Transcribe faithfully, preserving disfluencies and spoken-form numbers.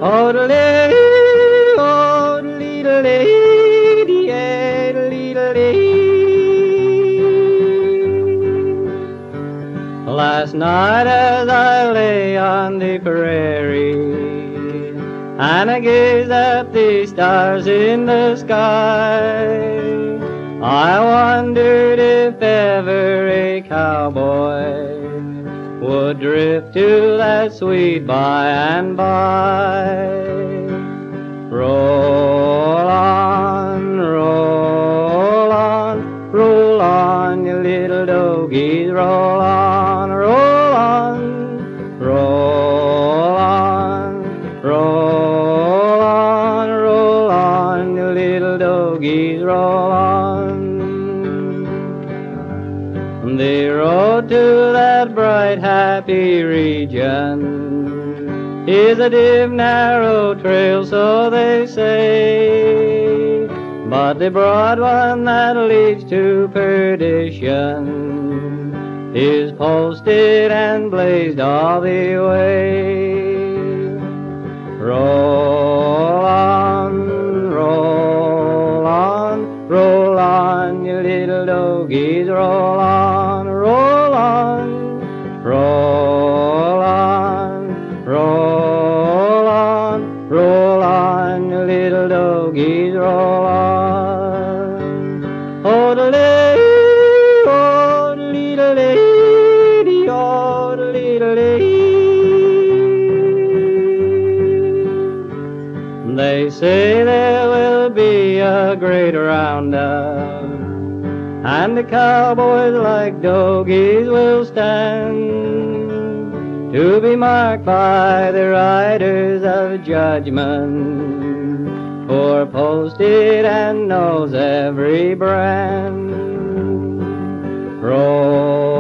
Odelay, odelay, last night as I lay on the prairie and I gazed at the stars in the sky, I wondered if ever a cowboy would drift to that sweet by and by. Roll on, roll on, roll on, you little dogies, roll on, roll on, roll on, roll on, roll on, you little dogies, roll on. They rode to that bright, happy region. Is a dim, narrow trail, so they say, but the broad one that leads to perdition is posted and blazed all the way. Roll on, roll on, roll on, you little dogies, roll on, roll on, roll on, roll on, roll on, you little dogies, roll on. Oh, the lady, oh, the little lady, oh, the little lady. They say there will be a great roundup, and the cowboys like dogies will stand to be marked by the riders of judgment, for posted and knows every brand. Roll